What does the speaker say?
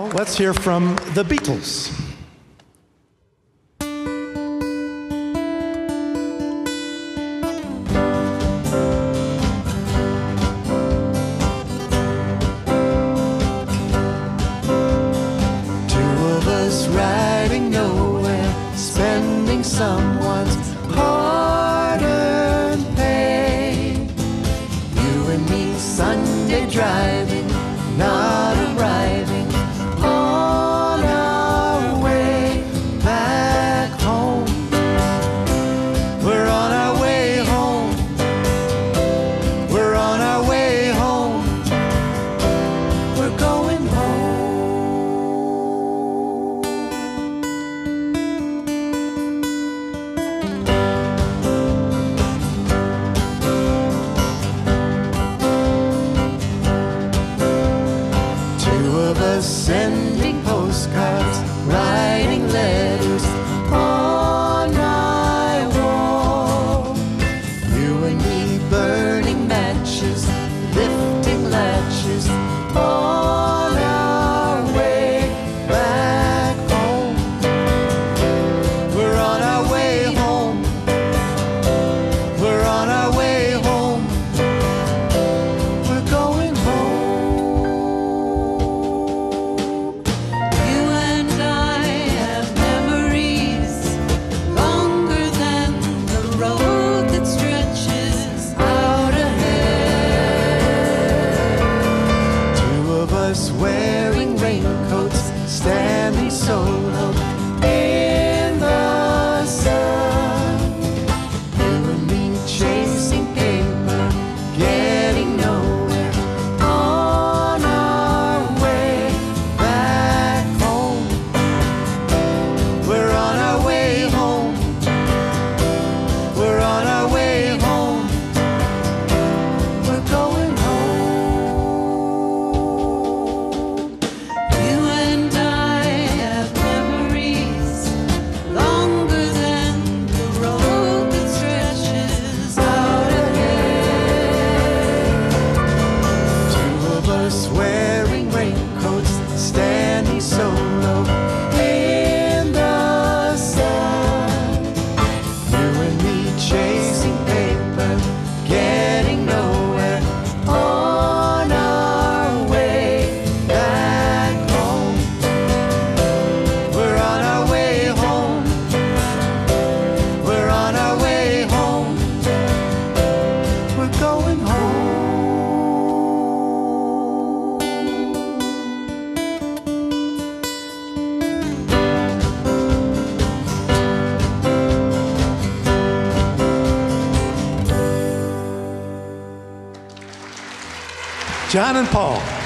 let's hear from the Beatles. Riding nowhere, spending someone's hard-earned pay. You and me Sunday driving, not arriving on our way back home. We're on our way home. We're on our way home. We're going home. Sending postcards, writing letters on my wall. You and me burning matches, lifting latches on our way back home. We're on our way home. We're on our way home. We're going home. Wearing raincoats, standing solo in the sun. You and me chasing paper, getting nowhere on our way back home. We're on our way home. We're on our way home. We're going home. Wearing raincoats, standing solo in the sun. You and me chasing paper, getting nowhere on our way back home. We're on our way home. We're on our way home. We're going home. John and Paul.